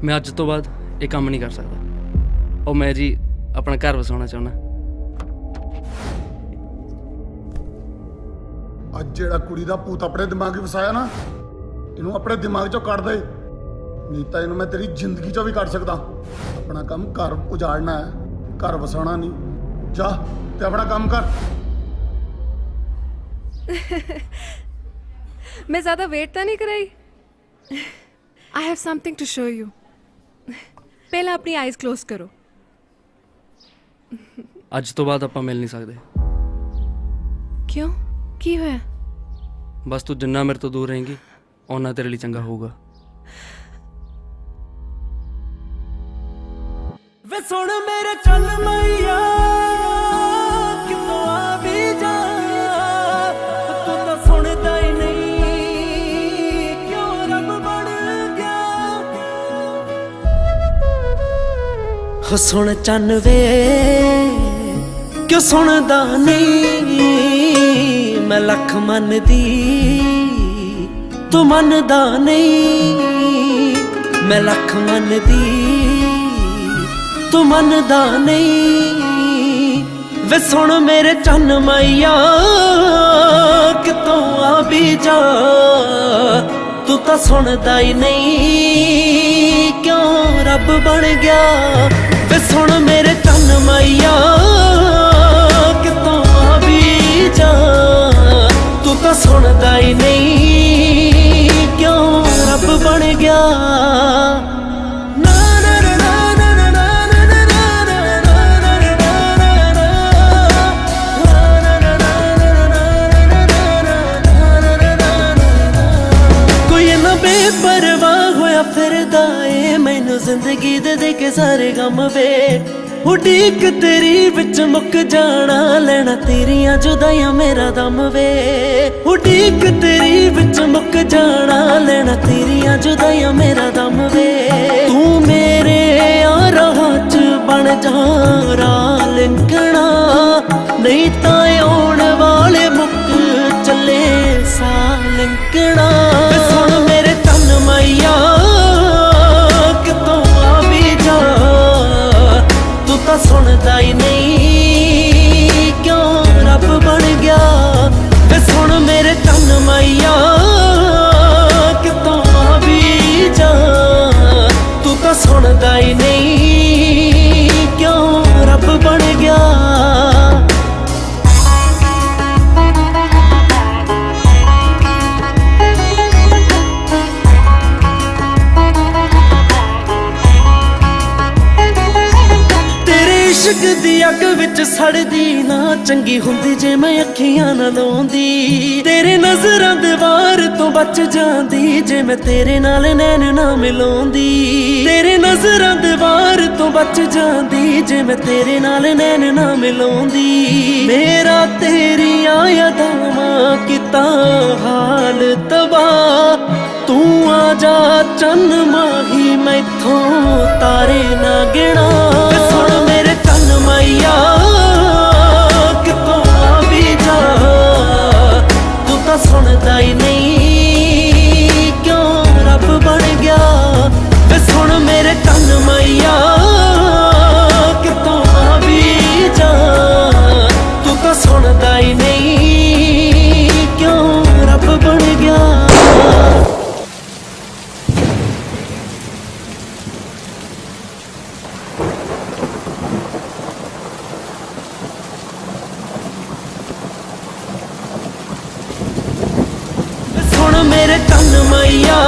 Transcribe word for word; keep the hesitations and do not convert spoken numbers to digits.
मैं अज तो बाद ये काम नहीं कर सकता। और मैं जी अपना घर वसाना चाहना। अज जेड़ा कुड़ी दा भूत अपने दिमाग वसाया ना, इनू अपने दिमाग चो कट दे, नहीं तो इनू मैं तेरी जिंदगी चो भी कट सकदा। अपना काम घर उजाड़ना है, घर वसाना नहीं। जा ते अपना काम कर। मैं ज्यादा वेट तो नहीं कराई। I have something to show you. पहले अपनी आईज क्लोज करो। अज तो बाद आपां मिल नहीं सकते। क्यों, की होया? बस तू जिन्ना मेरे तो दूर रहेंगी उन्ना तेरे लिए चंगा होगा। वे सुन मेरे चल मैया कितों आ भी जा, तू तो सुनदा ही नहीं, क्यों रब बन गया। हो सुन चन वे क्यों सुनदा नहीं, मैं लख मन दी तू मनदा नहीं, मैं लख मन दी तू मनदा नहीं। वे सुन मेरे चन मैया कितों आ भी जा, तू तो सुनदा ही नहीं, क्यों रब बन गया। वे सुन मेरे चन मैया कितों आ भी जा, तू तो सुनदा ही नहीं, क्यों रब बन गया। बेपरवाह होया फिरदा ए मैनू जिंदगी दे दे के सारे गम वे, उड़ीक तेरी विच मुक जाना, लेना तेरियां जुदाइयां मेरा दम वे। उड़ीक तेरी विच मुक जाना, लेना तेरियां जुदाइयां मेरा दम वे। तू मेरे राह च बन जा राह लिंकना, नहीं तां आउण वाले मुक चले सा लिंकना। मैया कितों आ भी जा, तू तो सुनदा ही नहीं, क्यों रब बन गया। वे सुन मेरे चन मैया कितों आ भी जा, तू तो सुनदा ही नहीं, क्यों रब बन गया। इश्क दी अग विच सड़दी ना चंगी हुंदी जे मैं अखियां ना लाउंदी, तेरे नजरां दे वार तो बच जांदी जे मैं तेरे नाल नैन ना मिलाउंदी। तेरे नजरां दे वार तो बच जांदी जे मैं तेरे नाल नैन ना मिलाउंदी। मेरा तेरियां यादां किता हाल तबाह, तू आ जा चन माही मैथों तारे ना गिना। सुन मेरे चन मैया कितों आ भी जा, तू तो सुनदा ही नहीं, क्यों रब बन गया। वे सुन मेरे चन मैया कितों आ भी जा, तू तो सुनदा ही नहीं, क्यों रब बन गया। मेरे चन मैया